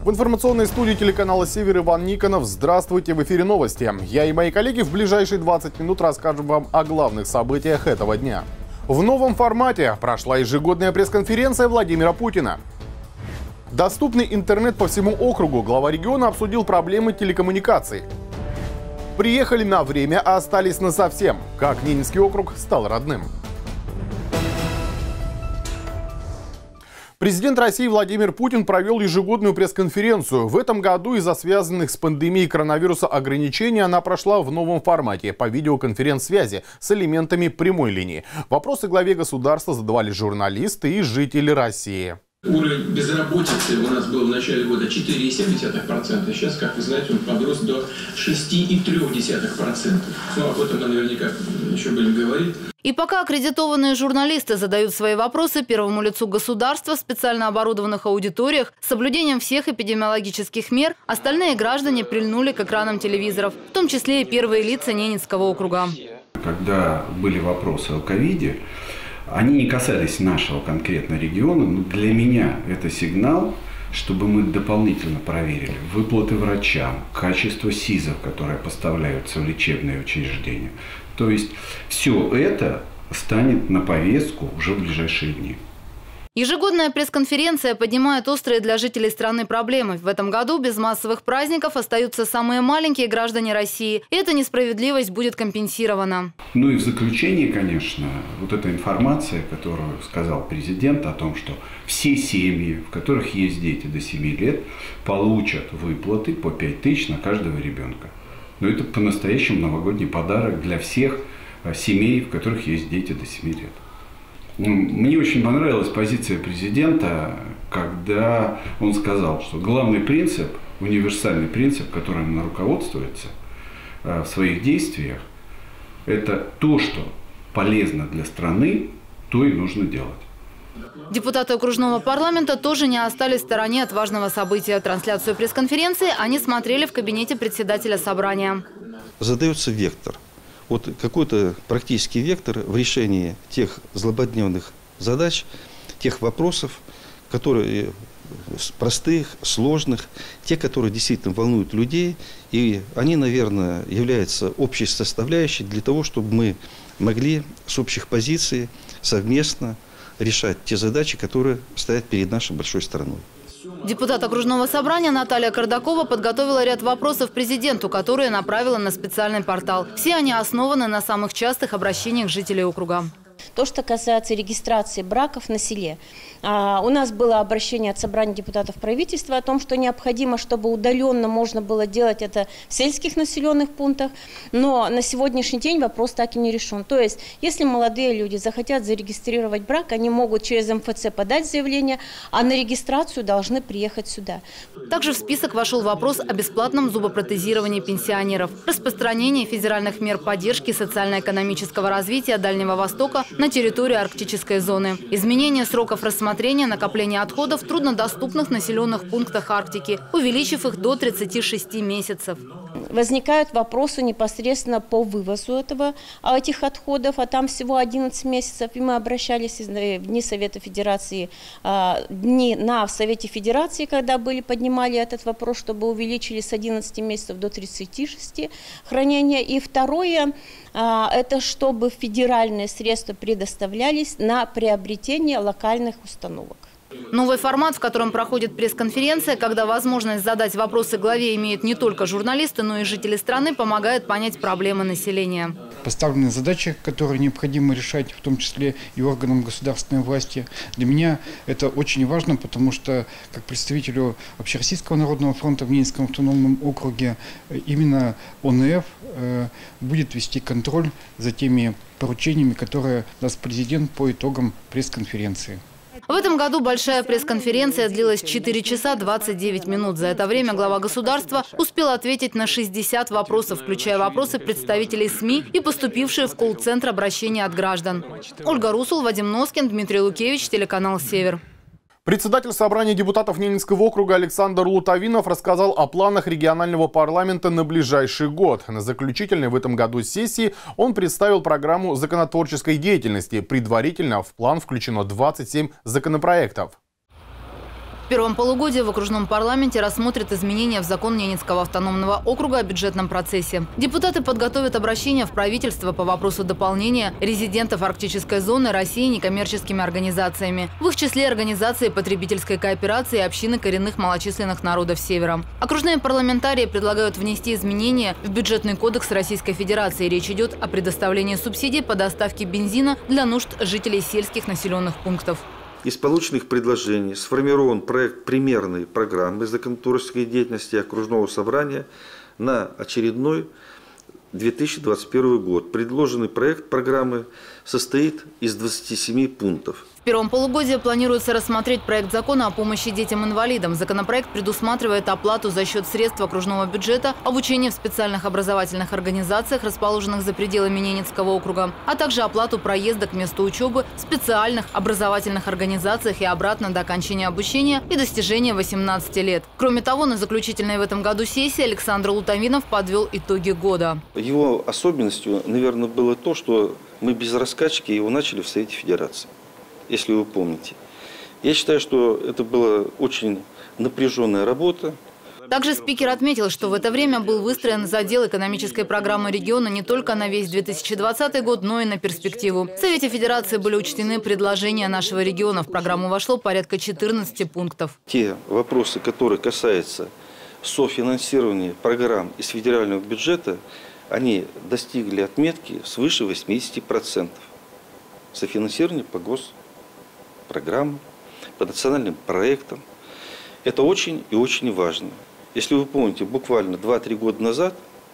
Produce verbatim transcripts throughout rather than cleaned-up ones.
В информационной студии телеканала «Север» Иван Никонов. Здравствуйте, в эфире новости. Я и мои коллеги в ближайшие двадцать минут расскажем вам о главных событиях этого дня. В новом формате прошла ежегодная пресс-конференция Владимира Путина. Доступный интернет по всему округу. Глава региона обсудил проблемы телекоммуникаций. Приехали на время, а остались насовсем. Как Ненецкий округ стал родным. Президент России Владимир Путин провел ежегодную пресс-конференцию. В этом году из-за связанных с пандемией коронавируса ограничений она прошла в новом формате по видеоконференц-связи с элементами прямой линии. Вопросы главе государства задавали журналисты и жители России. Уровень безработицы у нас был в начале года четыре и семь десятых процента. Сейчас, как вы знаете, он подрос до шести и трёх десятых процента. Ну, об этом мы наверняка еще будем говорить. И пока аккредитованные журналисты задают свои вопросы первому лицу государства в специально оборудованных аудиториях с соблюдением всех эпидемиологических мер, остальные граждане прильнули к экранам телевизоров, в том числе и первые лица Ненецкого округа. Когда были вопросы о ковиде, они не касались нашего конкретно региона, но для меня это сигнал, чтобы мы дополнительно проверили выплаты врачам, качество СИЗов, которые поставляются в лечебные учреждения. То есть все это станет на повестку уже в ближайшие дни. Ежегодная пресс-конференция поднимает острые для жителей страны проблемы. В этом году без массовых праздников остаются самые маленькие граждане России. И эта несправедливость будет компенсирована. Ну и в заключение, конечно, вот эта информация, которую сказал президент о том, что все семьи, в которых есть дети до семи лет, получат выплаты по пять тысяч на каждого ребенка. Но это по-настоящему новогодний подарок для всех семей, в которых есть дети до семи лет. Мне очень понравилась позиция президента, когда он сказал, что главный принцип, универсальный принцип, которым он руководствуется в своих действиях, это то, что полезно для страны, то и нужно делать. Депутаты окружного парламента тоже не остались в стороне от важного события. Трансляцию пресс-конференции они смотрели в кабинете председателя собрания. Задается вектор. Вот какой-то практический вектор в решении тех злободневных задач, тех вопросов, которые простых, сложных, те, которые действительно волнуют людей. И они, наверное, являются общей составляющей для того, чтобы мы могли с общих позиций совместно решать те задачи, которые стоят перед нашей большой страной. Депутат окружного собрания Наталья Кардакова подготовила ряд вопросов президенту, которые направила на специальный портал. Все они основаны на самых частых обращениях жителей округа. То, что касается регистрации браков на селе. А, у нас было обращение от собрания депутатов правительства о том, что необходимо, чтобы удаленно можно было делать это в сельских населенных пунктах. Но на сегодняшний день вопрос так и не решен. То есть, если молодые люди захотят зарегистрировать брак, они могут через эм эф цэ подать заявление, а на регистрацию должны приехать сюда. Также в список вошел вопрос о бесплатном зубопротезировании пенсионеров, распространении федеральных мер поддержки социально-экономического развития Дальнего Востока на территории арктической зоны, изменение сроков рассмотрения накопления отходов в труднодоступных населенных пунктах Арктики, увеличив их до тридцати шести месяцев. Возникают вопросы непосредственно по вывозу этого, этих отходов, а там всего одиннадцать месяцев. И мы обращались в Дни Совета Федерации, дни на Совете Федерации, когда были, поднимали этот вопрос, чтобы увеличили с одиннадцати месяцев до тридцати шести хранения. И второе, это чтобы федеральные средства предоставлялись на приобретение локальных установок. Новый формат, в котором проходит пресс-конференция, когда возможность задать вопросы главе имеют не только журналисты, но и жители страны, помогает понять проблемы населения. Поставлены задачи, которые необходимо решать, в том числе и органам государственной власти. Для меня это очень важно, потому что, как представителю Общероссийского народного фронта в Ненецком автономном округе, именно о эн эф э, будет вести контроль за теми поручениями, которые даст президент по итогам пресс-конференции. В этом году большая пресс-конференция длилась четыре часа двадцать девять минут. За это время глава государства успел ответить на шестьдесят вопросов, включая вопросы представителей СМИ и поступившие в колл-центр обращения от граждан. Ольга Русул, Вадим Носкин, Дмитрий Лукевич, телеканал «Север». Председатель собрания депутатов Ненецкого округа Александр Лутовинов рассказал о планах регионального парламента на ближайший год. На заключительной в этом году сессии он представил программу законотворческой деятельности. Предварительно в план включено двадцать семь законопроектов. первом полугодии в окружном парламенте рассмотрят изменения в закон Ненецкого автономного округа о бюджетном процессе. Депутаты подготовят обращение в правительство по вопросу дополнения резидентов арктической зоны России некоммерческими организациями. В их числе организации потребительской кооперации и общины коренных малочисленных народов Севера. Окружные парламентарии предлагают внести изменения в бюджетный кодекс Российской Федерации. Речь идет о предоставлении субсидий по доставке бензина для нужд жителей сельских населенных пунктов. Из полученных предложений сформирован проект примерной программы законотворческой деятельности окружного собрания на очередной две тысячи двадцать первый год. Предложенный проект программы состоит из двадцати семи пунктов. В первом полугодии планируется рассмотреть проект закона о помощи детям-инвалидам. Законопроект предусматривает оплату за счет средств окружного бюджета, обучение в специальных образовательных организациях, расположенных за пределами Ненецкого округа, а также оплату проезда к месту учебы в специальных образовательных организациях и обратно до окончания обучения и достижения восемнадцати лет. Кроме того, на заключительной в этом году сессии Александр Лутовинов подвел итоги года. Его особенностью, наверное, было то, что мы без раскачки его начали в Совете Федерации. Если вы помните. Я считаю, что это была очень напряженная работа. Также спикер отметил, что в это время был выстроен задел экономической программы региона не только на весь две тысячи двадцатый год, но и на перспективу. В Совете Федерации были учтены предложения нашего региона. В программу вошло порядка четырнадцати пунктов. Те вопросы, которые касаются софинансирования программ из федерального бюджета, они достигли отметки свыше восьмидесяти процентов. Софинансирование по гос программам, по национальным проектам. Это очень и очень важно. Если вы помните, буквально два-три года назад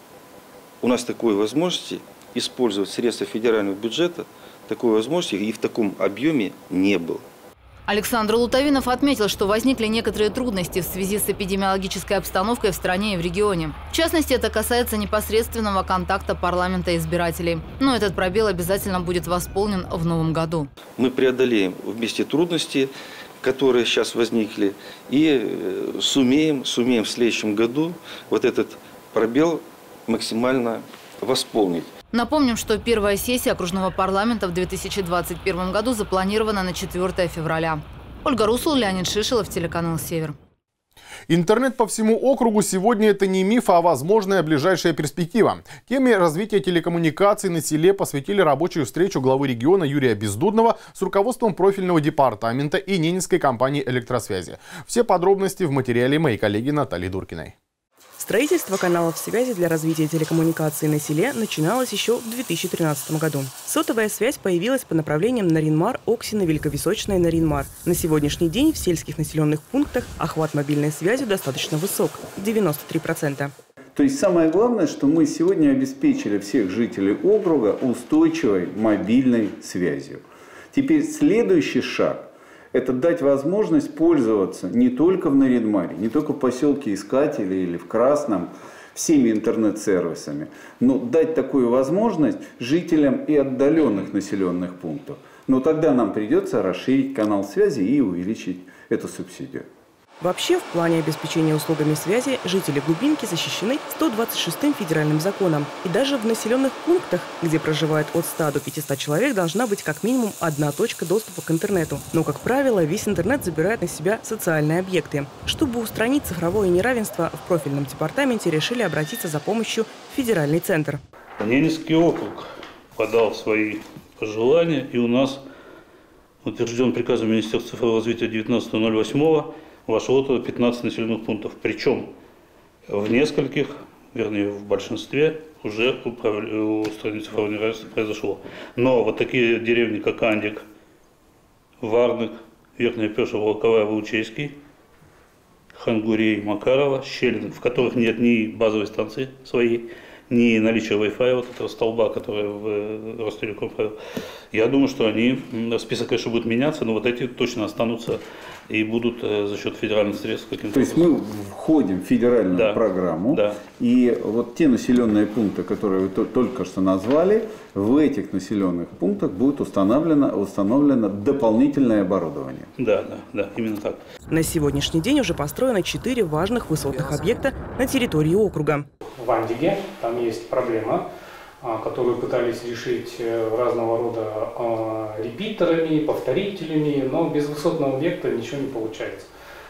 у нас такой возможности использовать средства федерального бюджета, такой возможности и в таком объеме не было. Александр Лутовинов отметил, что возникли некоторые трудности в связи с эпидемиологической обстановкой в стране и в регионе. В частности, это касается непосредственного контакта парламента и избирателей. Но этот пробел обязательно будет восполнен в новом году. Мы преодолеем вместе трудности, которые сейчас возникли, и сумеем, сумеем в следующем году вот этот пробел максимально восполнить. Напомним, что первая сессия окружного парламента в две тысячи двадцать первом году запланирована на четвёртое февраля. Ольга Русул, Леонид Шишелов, телеканал «Север». Интернет по всему округу сегодня это не миф, а возможная ближайшая перспектива. Теме развития телекоммуникаций на селе посвятили рабочую встречу главы региона Юрия Бездудного с руководством профильного департамента и Ненецкой компании электросвязи. Все подробности в материале моей коллеги Натальи Дуркиной. Строительство каналов связи для развития телекоммуникаций на селе начиналось еще в две тысячи тринадцатом году. Сотовая связь появилась по направлениям Наринмар, Оксино, Великовисочная, Наринмар. На сегодняшний день в сельских населенных пунктах охват мобильной связи достаточно высок – девяносто три процента. То есть самое главное, что мы сегодня обеспечили всех жителей округа устойчивой мобильной связью. Теперь следующий шаг – это дать возможность пользоваться не только в Наринмаре, не только в поселке Искателей или в Красном, всеми интернет-сервисами, но дать такую возможность жителям и отдаленных населенных пунктов. Но тогда нам придется расширить канал связи и увеличить эту субсидию. Вообще, в плане обеспечения услугами связи жители глубинки защищены сто двадцать шестым федеральным законом. И даже в населенных пунктах, где проживает от ста до пятисот человек, должна быть как минимум одна точка доступа к интернету. Но, как правило, весь интернет забирает на себя социальные объекты. Чтобы устранить цифровое неравенство, в профильном департаменте решили обратиться за помощью в федеральный центр. Ненецкий округ подал свои пожелания, и у нас утвержден приказом Министерства цифрового развития девятнадцатого ноль восьмого вошло туда пятнадцать населенных пунктов. Причем в нескольких, вернее в большинстве, уже устранение цифрового неравенства произошло. Но вот такие деревни, как Андик, Варнык, Верхняя Пешева, Волковая, Волчейский, Хангурей, Макарова, Щелин, в которых нет ни базовой станции своей, ни наличия Wi-Fi, вот этого столба, который в Ростелеком провел. Я думаю, что они, список, конечно, будет меняться, но вот эти точно останутся и будут за счет федеральных средств каким-то. То есть мы входим в федеральную да. программу, да. и вот те населенные пункты, которые вы только что назвали, в этих населенных пунктах будет установлено, установлено дополнительное оборудование. Да, да, да, именно так. На сегодняшний день уже построено четыре важных высотных объекта на территории округа. В Андиге там есть проблема, которую пытались решить разного рода репитерами, повторителями, но без высотного объекта ничего не получается.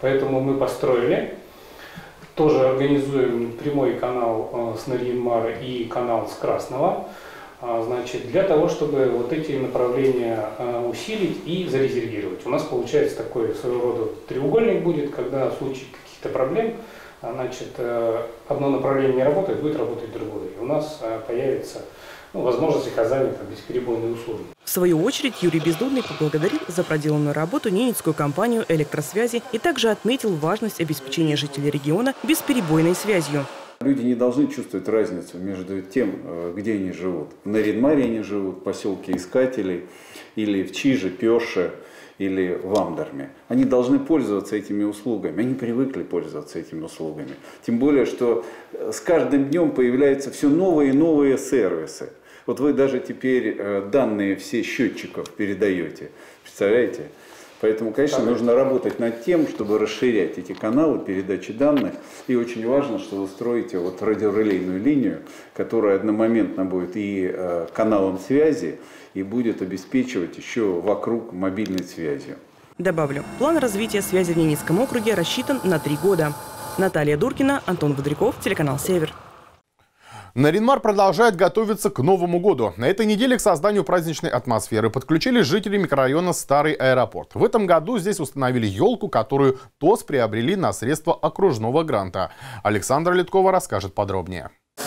Поэтому мы построили, тоже организуем прямой канал с Нарьян-Мара и канал с Красного, значит, для того, чтобы вот эти направления усилить и зарезервировать. У нас получается такой своего рода треугольник будет, когда в случае каких-то проблем, значит, одно направление не работает, будет работать другое. И у нас появится, ну, возможность оказания там, бесперебойной услуги. В свою очередь Юрий Бездудный поблагодарил за проделанную работу Ненецкую компанию электросвязи и также отметил важность обеспечения жителей региона бесперебойной связью. Люди не должны чувствовать разницу между тем, где они живут. В Нарьян-Маре они живут, в поселке Искателей, или в Чиже, Пёрше, или в Амдарме. Они должны пользоваться этими услугами. Они привыкли пользоваться этими услугами. Тем более, что с каждым днем появляются все новые и новые сервисы. Вот вы даже теперь данные все счетчиков передаете. Представляете? Поэтому, конечно, нужно работать над тем, чтобы расширять эти каналы передачи данных. И очень важно, что вы строите вот радиорелейную линию, которая одномоментно будет и э, каналом связи, и будет обеспечивать еще вокруг мобильной связью. Добавлю, план развития связи в Ненецком округе рассчитан на три года. Наталья Дуркина, Антон Бодряков, телеканал «Север». Нарьян-Мар продолжает готовиться к Новому году. На этой неделе к созданию праздничной атмосферы подключились жители микрорайона Старый Аэропорт. В этом году здесь установили елку, которую ТОС приобрели на средства окружного гранта. Александра Литкова расскажет подробнее.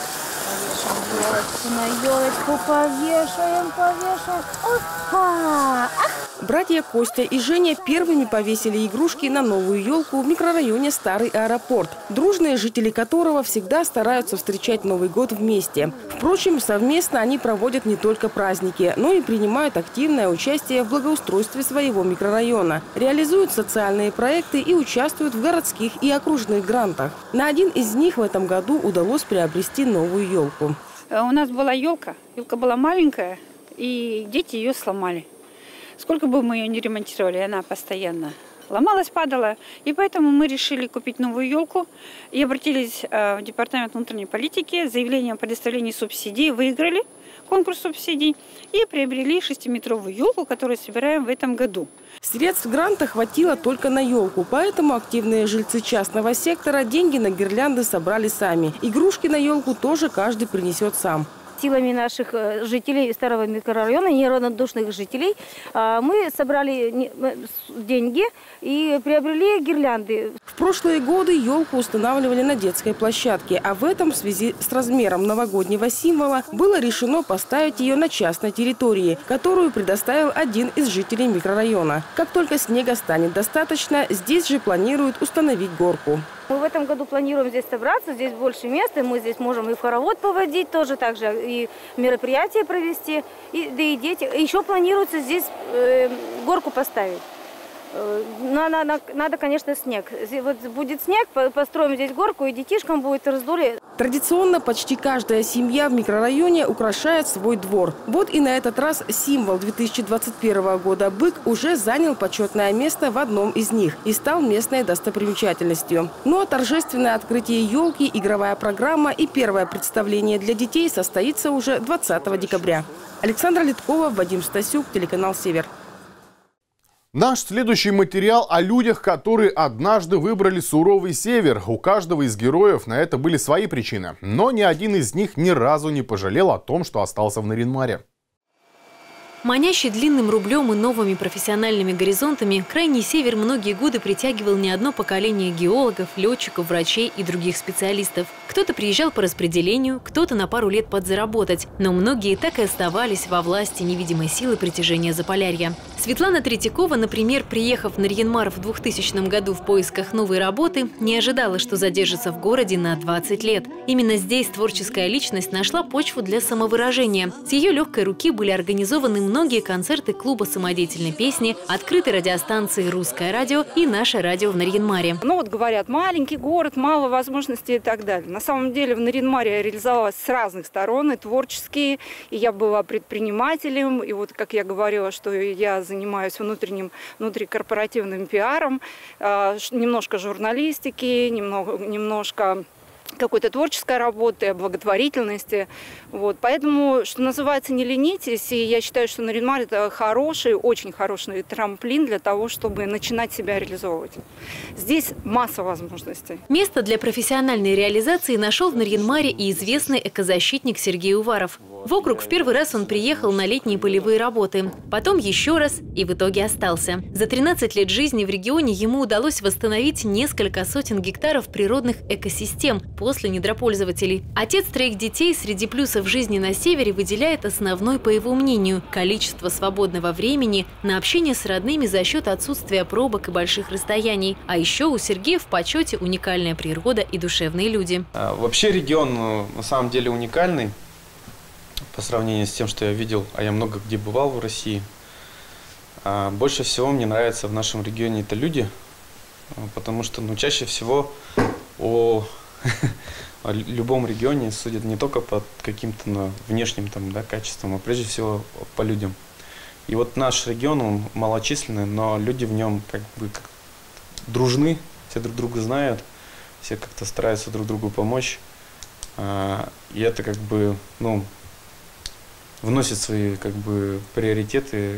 На елочку повешаем, повешаем. Опа! Братья Костя и Женя первыми повесили игрушки на новую елку в микрорайоне Старый Аэропорт, дружные жители которого всегда стараются встречать Новый год вместе. Впрочем, совместно они проводят не только праздники, но и принимают активное участие в благоустройстве своего микрорайона, реализуют социальные проекты и участвуют в городских и окружных грантах. На один из них в этом году удалось приобрести новую елку. У нас была елка, елка была маленькая, и дети ее сломали. Сколько бы мы ее не ремонтировали, она постоянно ломалась, падала. И поэтому мы решили купить новую елку и обратились в департамент внутренней политики с заявлением о предоставлении субсидий. Выиграли конкурс субсидий и приобрели шестиметровую елку, которую собираем в этом году. Средств гранта хватило только на елку, поэтому активные жильцы частного сектора деньги на гирлянды собрали сами. Игрушки на елку тоже каждый принесет сам. Силами наших жителей старого микрорайона, неравнодушных жителей, мы собрали деньги и приобрели гирлянды. В прошлые годы елку устанавливали на детской площадке, а в этом в связи с размером новогоднего символа было решено поставить ее на частной территории, которую предоставил один из жителей микрорайона. Как только снега станет достаточно, здесь же планируют установить горку. Мы в этом году планируем здесь собраться, здесь больше места, мы здесь можем и в хоровод поводить, тоже также и мероприятия провести, и, да и дети. Еще планируется здесь э, горку поставить. Но надо, надо, конечно, снег. Вот будет снег, построим здесь горку, и детишкам будет раздолье. Традиционно почти каждая семья в микрорайоне украшает свой двор. Вот и на этот раз символ две тысячи двадцать первого года бык уже занял почетное место в одном из них и стал местной достопримечательностью. Ну а торжественное открытие елки, игровая программа и первое представление для детей состоится уже двадцатого декабря. Александра Литкова, Вадим Стасюк, телеканал «Север». Наш следующий материал о людях, которые однажды выбрали суровый север. У каждого из героев на это были свои причины. Но ни один из них ни разу не пожалел о том, что остался в Нарьян-Маре. Манящий длинным рублем и новыми профессиональными горизонтами, крайний север многие годы притягивал не одно поколение геологов, летчиков, врачей и других специалистов. Кто-то приезжал по распределению, кто-то на пару лет подзаработать. Но многие так и оставались во власти невидимой силы притяжения Заполярья. Светлана Третьякова, например, приехав в Нарьян-Мар в двухтысячном году в поисках новой работы, не ожидала, что задержится в городе на двадцать лет. Именно здесь творческая личность нашла почву для самовыражения. С ее легкой руки были организованы многие концерты клуба самодеятельной песни, открытой радиостанции «Русское радио» и «Наше радио» в Нарьян-Маре. Ну вот говорят, маленький город, мало возможностей и так далее. На самом деле в Нарьян-Маре я реализовалась с разных сторон, и творческие, и я была предпринимателем, и вот, как я говорила, что я занимаюсь внутренним, внутрикорпоративным пиаром, немножко журналистики, немного, немножко какой-то творческой работы, благотворительности. Вот. Поэтому, что называется, не ленитесь. И я считаю, что Нарьян-Мар – это хороший, очень хороший трамплин для того, чтобы начинать себя реализовывать. Здесь масса возможностей. Место для профессиональной реализации нашел в Нарьян-Маре и известный экозащитник Сергей Уваров. В округ в первый раз он приехал на летние полевые работы, потом еще раз и в итоге остался. За тринадцать лет жизни в регионе ему удалось восстановить несколько сотен гектаров природных экосистем после недропользователей. Отец троих детей среди плюсов жизни на севере выделяет основной, по его мнению, количество свободного времени на общение с родными за счет отсутствия пробок и больших расстояний. А еще у Сергея в почете уникальная природа и душевные люди. Вообще регион на самом деле уникальный по сравнению с тем, что я видел, а я много где бывал в России. Больше всего мне нравится в нашем регионе это люди, потому что ну, чаще всего о о любом регионе судят не только по каким-то ну, внешним там, да, качествам, а прежде всего по людям. И вот наш регион, он малочисленный, но люди в нем как бы как дружны, все друг друга знают, все как-то стараются друг другу помочь. И это как бы, ну, вносит свои как бы приоритеты.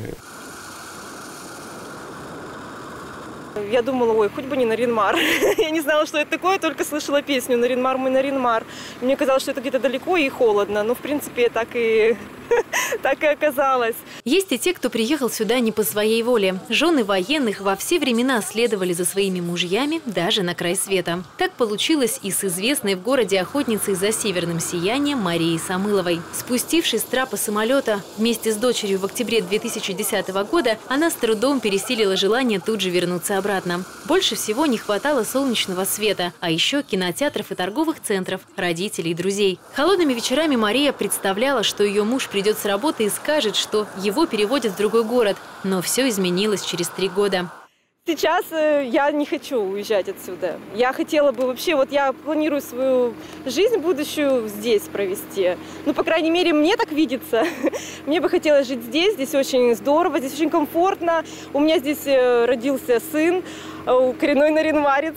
Я думала, ой, хоть бы не Нарьян-Мар. Я не знала, что это такое, только слышала песню «Нарьян-Мар, мой Нарьян-Мар». Мне казалось, что это где-то далеко и холодно. Но, в принципе, так и, так и оказалось. Есть и те, кто приехал сюда не по своей воле. Жены военных во все времена следовали за своими мужьями даже на край света. Так получилось и с известной в городе охотницей за северным сиянием Марией Самыловой. Спустившись с трапа самолета вместе с дочерью в октябре две тысячи десятого года, она с трудом пересилила желание тут же вернуться обратно. Обратно. Больше всего не хватало солнечного света, а еще кинотеатров и торговых центров, родителей и друзей. Холодными вечерами Мария представляла, что ее муж придет с работы и скажет, что его переводят в другой город. Но все изменилось через три года. Сейчас э, я не хочу уезжать отсюда. Я хотела бы вообще, вот я планирую свою жизнь будущую здесь провести. Ну, по крайней мере, мне так видится. Мне бы хотелось жить здесь, здесь очень здорово, здесь очень комфортно. У меня здесь э, родился сын, э, коренной нарьян-марец.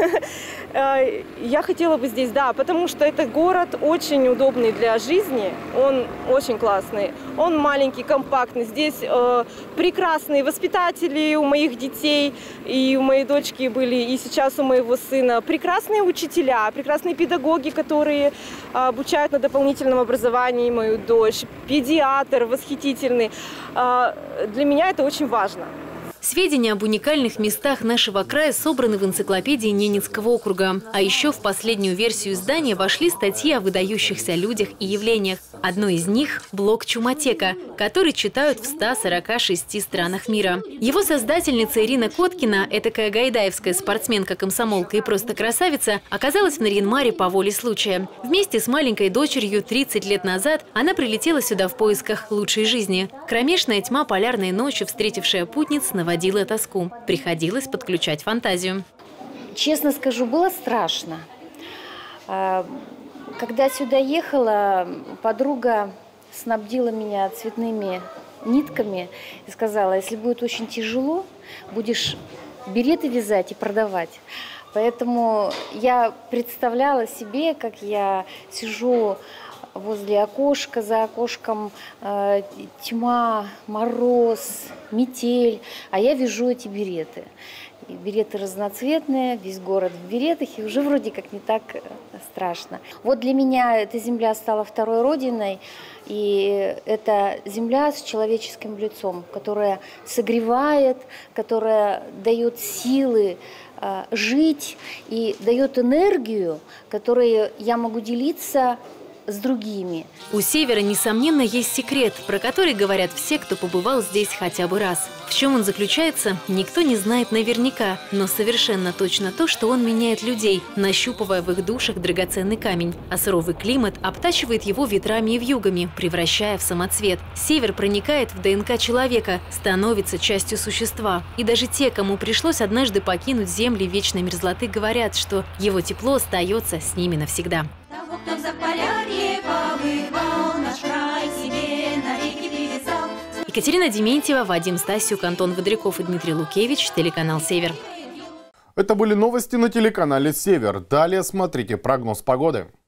Я хотела бы здесь, да, потому что это город очень удобный для жизни, он очень классный, он маленький, компактный. Здесь э, прекрасные воспитатели у моих детей, и у моей дочки были, и сейчас у моего сына. Прекрасные учителя, прекрасные педагоги, которые обучают на дополнительном образовании мою дочь, педиатр восхитительный. Э, для меня это очень важно. Сведения об уникальных местах нашего края собраны в энциклопедии Ненецкого округа. А еще в последнюю версию издания вошли статьи о выдающихся людях и явлениях. Одной из них – блог «Чумотека», который читают в ста сорока шести странах мира. Его создательница Ирина Коткина, этакая гайдаевская спортсменка-комсомолка и просто красавица, оказалась в Нарьян-Маре по воле случая. Вместе с маленькой дочерью тридцать лет назад она прилетела сюда в поисках лучшей жизни. Кромешная тьма полярной ночи, встретившая путниц, наводила Водила тоску. Приходилось подключать фантазию. Честно скажу, было страшно. Когда сюда ехала, подруга снабдила меня цветными нитками и сказала, если будет очень тяжело, будешь береты вязать и продавать. Поэтому я представляла себе, как я сижу возле окошка, за окошком э, тьма, мороз, метель, а я вяжу эти береты. И береты разноцветные, весь город в беретах, и уже вроде как не так страшно. Вот для меня эта земля стала второй родиной, и это земля с человеческим лицом, которая согревает, которая дает силы э, жить и дает энергию, которой я могу делиться с другими. У севера, несомненно, есть секрет, про который говорят все, кто побывал здесь хотя бы раз. В чем он заключается, никто не знает наверняка, но совершенно точно то, что он меняет людей, нащупывая в их душах драгоценный камень. А суровый климат обтачивает его ветрами и вьюгами, превращая в самоцвет. Север проникает в ДНК человека, становится частью существа. И даже те, кому пришлось однажды покинуть земли вечной мерзлоты, говорят, что его тепло остается с ними навсегда. Кто в Заполярье побывал, наш край себе навеки привязал. Екатерина Дементьева, Вадим Стасюк, Антон Водряков и Дмитрий Лукевич, телеканал «Север». Это были новости на телеканале «Север». Далее смотрите прогноз погоды.